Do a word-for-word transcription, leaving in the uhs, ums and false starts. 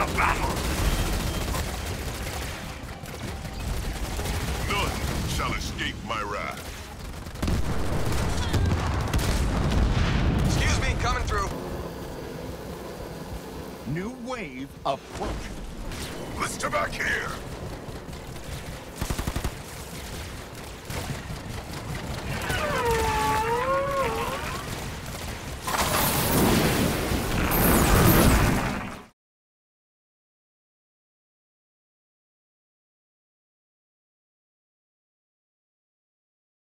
to battle! None shall escape my wrath. Excuse me, coming through. New wave approaching. Let's get back here!